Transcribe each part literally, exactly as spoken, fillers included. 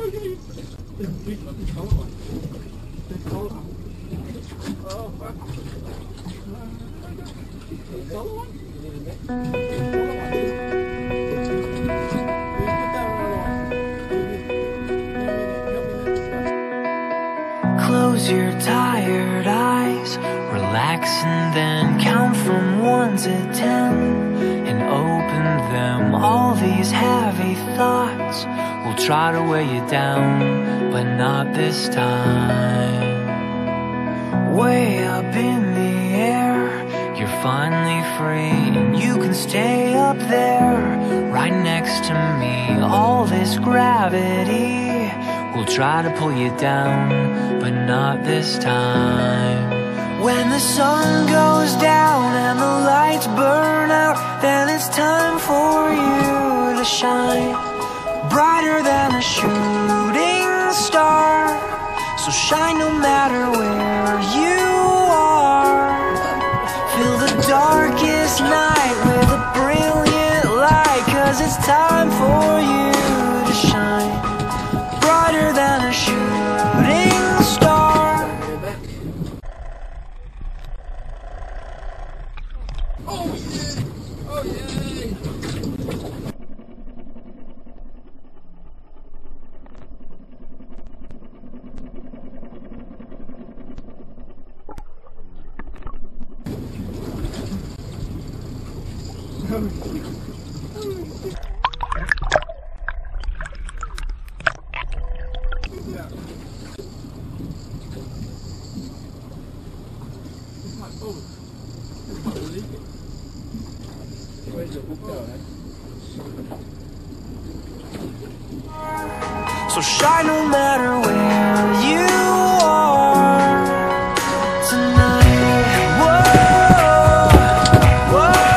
Close your tired eyes, relax and then count from one to ten and open them. All these heavy thoughts will try to weigh you down, but not this time. Way up in the air, you're finally free, and you can stay up there right next to me. All this gravity will try to pull you down, but not this time. When the sun goes down and the lights burn out, then it's time for you to shine brighter than a shooting star. So shine no matter where you are. Fill the darkest night with a brilliant light, 'cause it's time for you to shine brighter than a shooting star. Oh yeah! Oh yeah! So shine no matter where you are tonight. Whoa, whoa,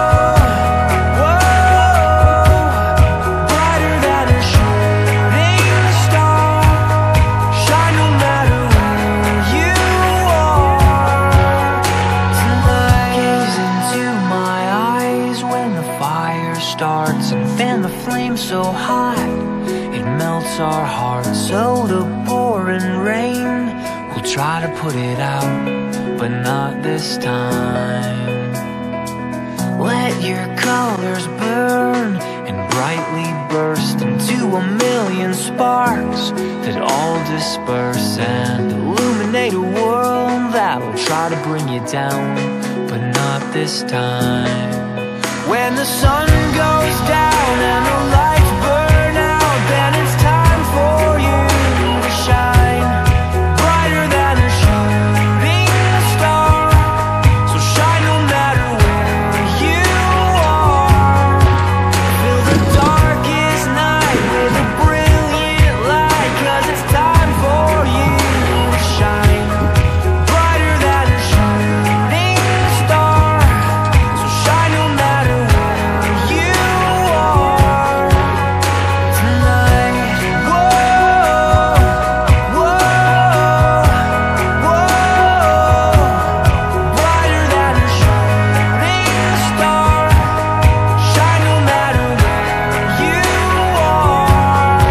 whoa. Brighter than a shooting star. Shine no matter where you are tonight. Gaze into my eyes when the fire starts, and fan the flame so hot it melts our hearts. So the pouring rain will try to put it out, but not this time. Let your colors burn and brightly burst into a million sparks that all disperse and illuminate a world that will try to bring you down, but not this time. When the sun goes down and the lights burn out, then it's time for you to shine brighter than a shooting star. So shine no matter where you are. Fill the darkest night with a brilliant light, 'cause it's time for you to shine brighter than a shooting star. So shine no matter where you are tonight. Whoa, whoa, whoa. Brighter than a shooting star. Shine no matter where you are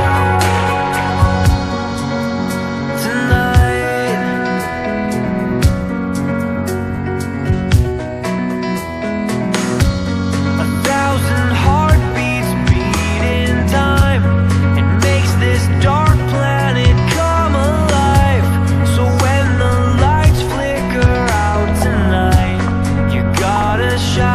tonight. A thousand heartbeats beat in time. It makes this dark planet come alive. So when the lights flicker out tonight, you gotta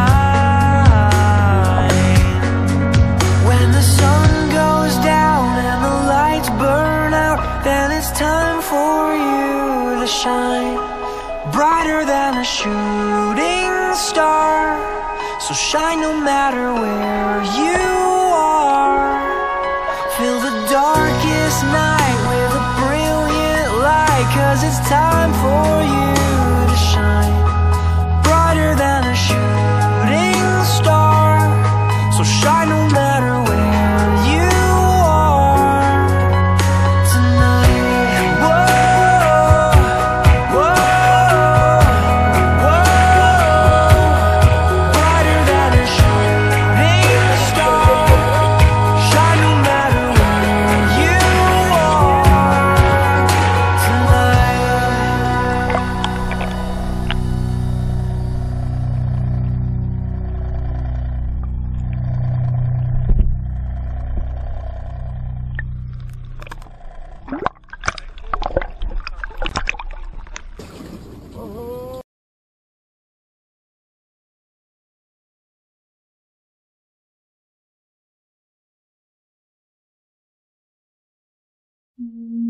shine. When the sun goes down and the lights burn out, then it's time for you to shine brighter than a shooting star. So shine no matter where you are. Fill the darkest night with a brilliant light, 'cause it's time for you to shine brighter than a shooting star. So shine no matter where you are tonight. Whoa, whoa, whoa. Brighter than a shooting 嗯。